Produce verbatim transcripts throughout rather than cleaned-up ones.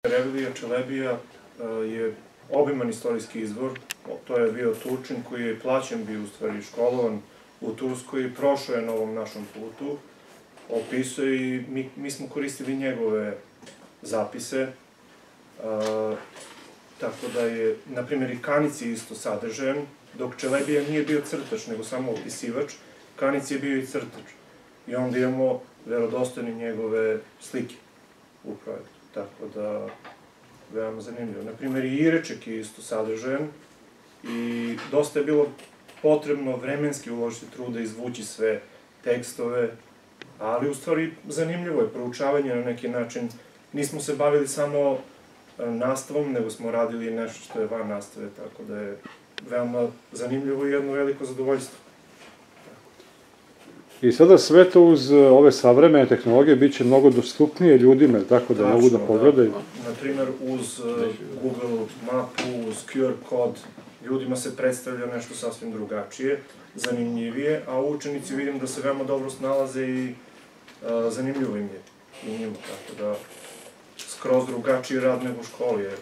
Revilija Čelebija je obiman istorijski izvor. To je bio Turčin koji je plaćen bio u stvari školovan u Turskoj, prošao je na ovom našom putu, opisuje i mi, mi smo koristili njegove zapise, a, tako da je, na primjer, i Kanic je isto sadržajan, dok Čelebija nije bio crtač, nego samo opisivač, Kanic je bio i crtač. I onda imamo verodostojne njegove slike u projektu, tako da veoma zanimljivo. Naprimjer, i Ireček je isto sadržajan i dosta je bilo potrebno vremenski uložiti truda izvući sve tekstove, ali u stvari zanimljivo je proučavanje na neki način. Nismo se bavili samo nastavom, nego smo radili nešto što je van nastave, tako da je veoma zanimljivo i jedno veliko zadovoljstvo. I sada sve to uz ove savremene tehnologije bit će mnogo dostupnije ljudima, tako da mogu da pogledaju. Naprimer, uz Google mapu, uz Q R kod, ljudima se predstavlja nešto sasvim drugačije, zanimljivije, a učenici vidim da se veoma dobro snalaze i zanimljivo im je i njima, tako da skroz drugačiji rad nego u školi je.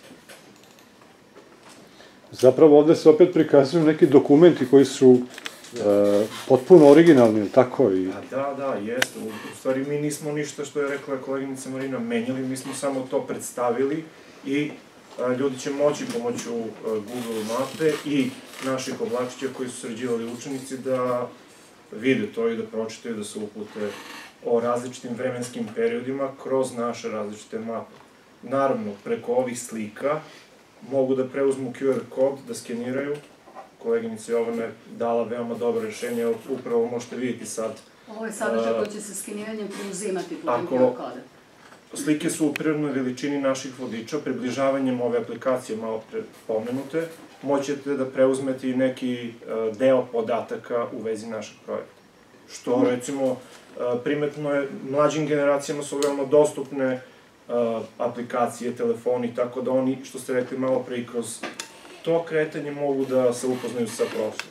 Zapravo ovde se opet prikazuju neki dokumenti koji su potpuno originalni, tako? Da, da, jeste. U stvari mi nismo ništa, što je rekla koleginica Marina, menjali, mi smo samo to predstavili i ljudi će moći pomoću Google mape i naših oblačića koji su sređivali učenici da vide to i da pročitaju, da se upute o različitim vremenskim periodima kroz naše različite mape. Naravno, preko ovih slika mogu da preuzmu Q R kod, da skeniraju. Koleginica Jovana je dala veoma dobro rešenje, upravo možete vidjeti sad. Ovo je sadržaj koji će se skeniranjem preuzimati putem Q R koda. Slike su u prirodnoj veličini naših vodiča, približavanjem ove aplikacije malo pre pomenute, moćete da preuzmete i neki deo podataka u vezi našeg projekta. Što, recimo, primetno je, mlađim generacijama su veoma dostupne aplikacije, telefoni, tako da oni, što ste rekli malo pre, i kroz to kretanje mogu da se upoznaju sa prošlošću.